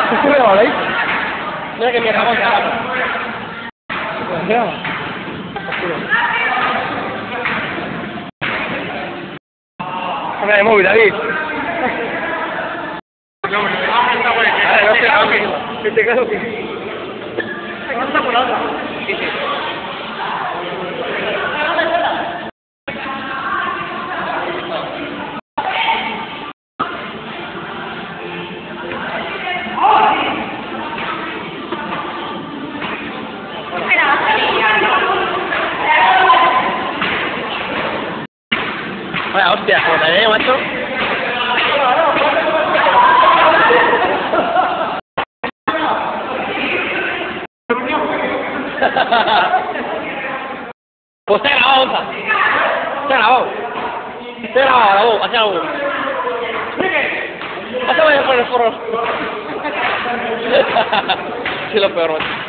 ahí? Mira que mierda, vamos a Cámara de móvil, David. Que te cago que... Sí, sí. Vaya hostia, como te veo, macho. Pues está grabado, Onza. Está grabado. Está grabado, la voz, hacia la voz. Pásame por el forro. Sí, lo peor, macho.